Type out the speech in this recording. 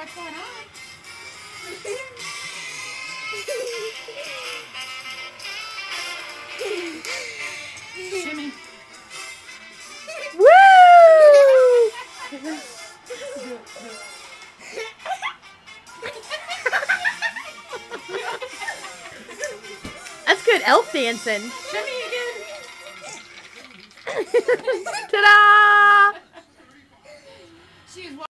what's going on. Shimmy. Woo! That's good elf dancing. Shimmy again. Ta-da! She's